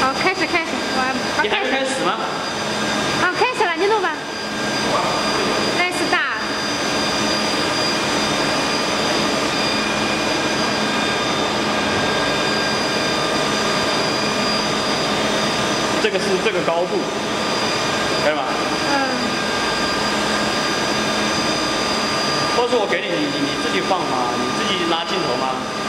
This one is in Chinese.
好，开始。 你还没开始吗？ 好，开始了，你录吧。来，start。 这个是这个高度，可以吗？或者是我给你，你自己放嘛，你自己拉镜头吗？